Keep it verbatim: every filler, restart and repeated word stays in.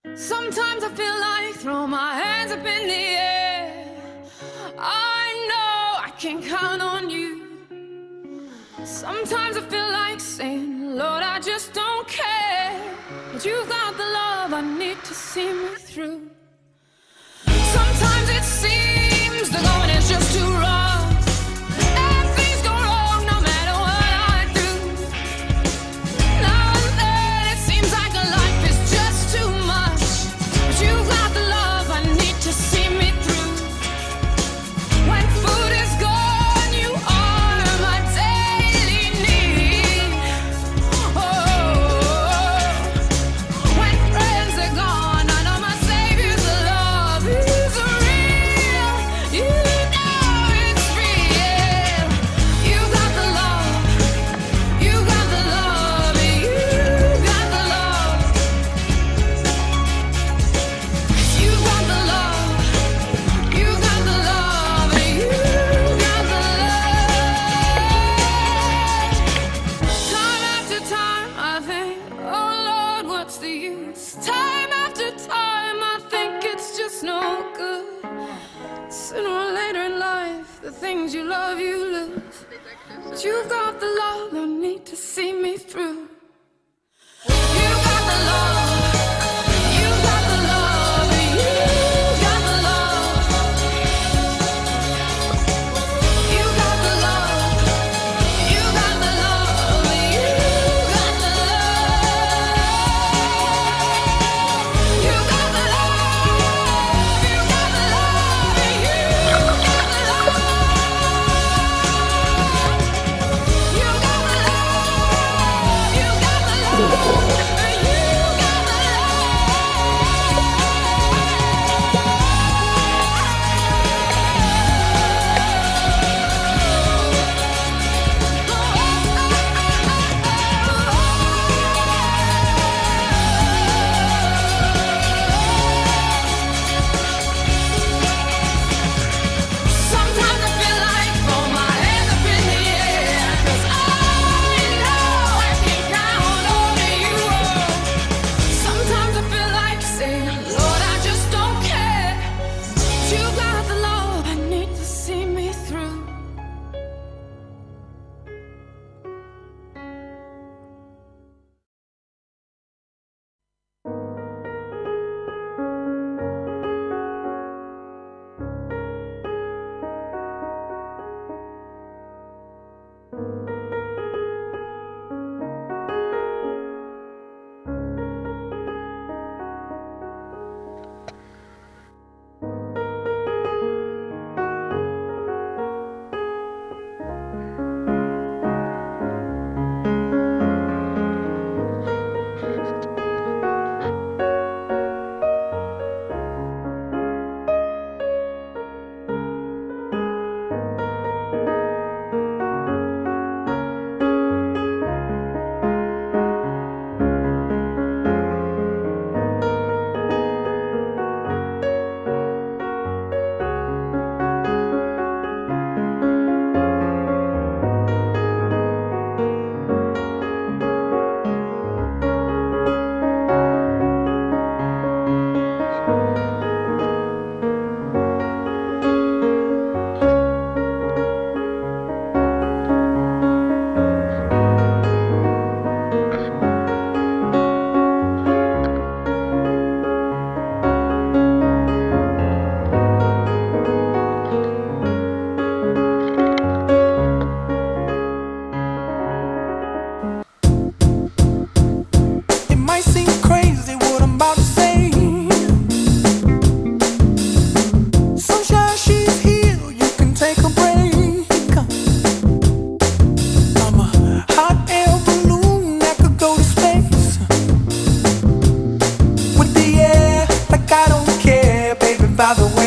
Sometimes I feel like throwing my hands up in the air. I know I can count on you. Sometimes I feel like saying, Lord, I just don't care. But you've got the love I need to see me through. Sometimes it seems the going is just too rough, and things go wrong no matter what I do. Now and then it seems like life is just too much, but you've got the love I need to see me through. When food is gone, you are my daily need. Oh, when friends are gone, I know my Savior's love is real. You know it's real. You got the love. You got the love. You got the love. You got the love. You got the love. You got the love. Time after time, I think, oh Lord, what's the use? Time after time, I think it's just no good. Sooner or later in life, the things you love, you lose. But you've got the love I need to see me through. You got the love. You got the love. You got the love. You got the love. You got the love. You got the love. You got the love. You got the love. You got the love. You got the love. You got the love. Sometimes I feel like throw my hands up in the air, 'cause I know I can count on you. Sometimes I feel like saying, Lord, I just don't care. But you got the love I need to see me through. It might seem crazy what I'm about to say. Sunshine, she's here, you can take a break. I'm a hot air balloon that could go to space. With the air, like I don't care, baby, by the way.